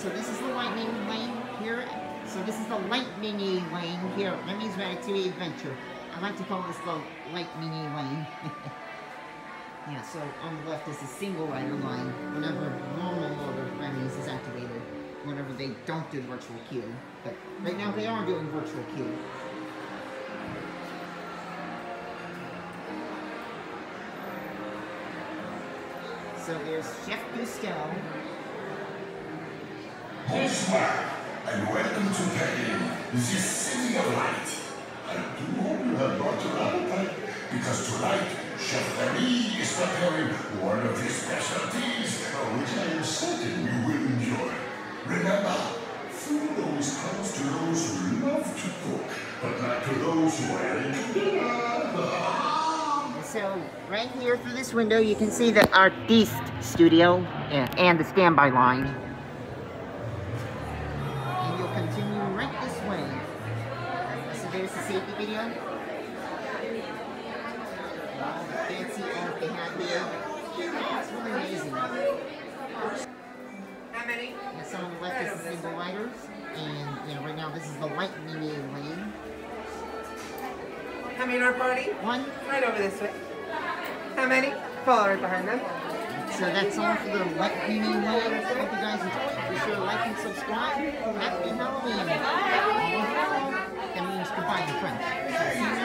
so this is the lightning lane here. So this is the lightning-y lane here at Remy's Ratatouille Adventure. I like to call this the lightning-y lane. Yeah, so on the left is the single rider line whenever normal mode of Remy's is activated. Whenever they don't do virtual queue. But right now they are doing virtual queue. So there's Chef Gusteau. Bonsoir, and welcome to Berlin, the city of light. I do hope you have brought your appetite, because tonight, Chef Remy is preparing one of his specialties, which I am certain you will enjoy. Remember, food always comes to those who love to cook, but not to those who are in. So, right here through this window, you can see the artiste studio and the standby line. And you'll continue right this way. So there's the safety video. All the fancy art they have here. It's really amazing. How many? And so on the left is the single riders. And right now this is the lightning lane. How many in our party? One. Right over this way. How many? Follow right behind them. So that's all for the lightning lane. I hope you guys enjoyed. Be sure to like and subscribe. Happy Halloween. That means goodbye in French. So see you